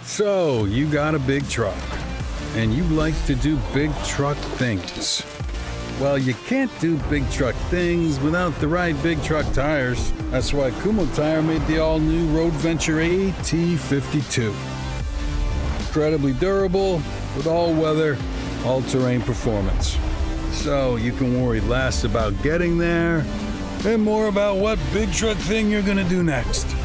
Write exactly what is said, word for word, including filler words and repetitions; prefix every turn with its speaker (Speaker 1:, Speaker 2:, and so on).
Speaker 1: So, you got a big truck, and you like to do big truck things. Well, you can't do big truck things without the right big truck tires. That's why Kumho Tire made the all-new Road Venture A T fifty-two. Incredibly durable, with all-weather, all-terrain performance. So you can worry less about getting there, and more about what big truck thing you're gonna do next.